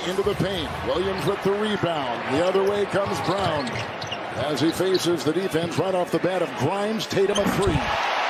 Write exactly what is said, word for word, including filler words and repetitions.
into the paint. Williams with the rebound. The other way comes Brown as he faces the defense right off the bat of Grimes. Tatum a three.